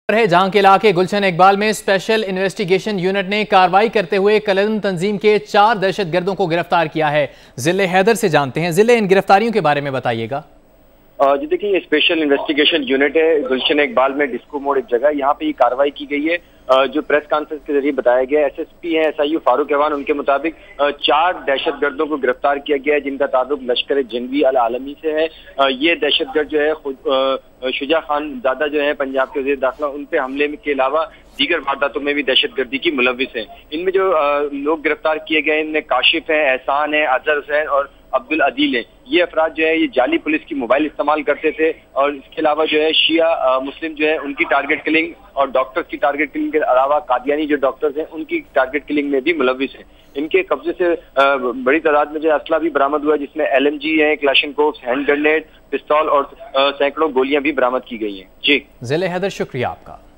है जहां के इलाके गुलशन इकबाल में स्पेशल इन्वेस्टिगेशन यूनिट ने कार्रवाई करते हुए कलन तंजीम के 4 दहशतगर्दों को गिरफ्तार किया है। जिले हैदर से जानते हैं। जिले इन गिरफ्तारियों के बारे में बताइएगा। जी देखिए, ये स्पेशल इन्वेस्टिगेशन यूनिट है गुलशन इकबाल में, डिस्को मोड़ एक जगह, यहाँ पे ये कार्रवाई की गई है। जो प्रेस कॉन्फ्रेंस के जरिए बताया गया, एसएसपी है SIU फारूक अवान, उनके मुताबिक 4 दहशतगर्दों को गिरफ्तार किया गया है जिनका ताल्लुक लश्कर जंगवी अल आलमी से है। ये दहशतगर्द जो है शुजा खान ज़ादा जो है पंजाब के वज़ीर दाखिला, उन पे हमले के अलावा दीगर वारदातों में भी दहशतगर्दी की मुलविस है। इनमें जो लोग गिरफ्तार किए गए इनमें काशिफ है, एहसान है, अजहर हुसैन और अब्दुल अदील है। ये अफराद जो है ये जाली पुलिस की मोबाइल इस्तेमाल करते थे और इसके अलावा जो है शिया मुस्लिम जो है उनकी टारगेट किलिंग और डॉक्टर्स की टारगेट किलिंग के अलावा कादियानी जो डॉक्टर्स हैं उनकी टारगेट किलिंग में भी मुलविस है। इनके कब्जे से बड़ी तादाद में जो असला भी बरामद हुआ है, जिसमें LMG है, क्लाशनकोव्स, हैंड ग्रेनेड, पिस्तौल और सैकड़ों गोलियां भी बरामद की गई हैं। जी जिले हैदर, शुक्रिया आपका।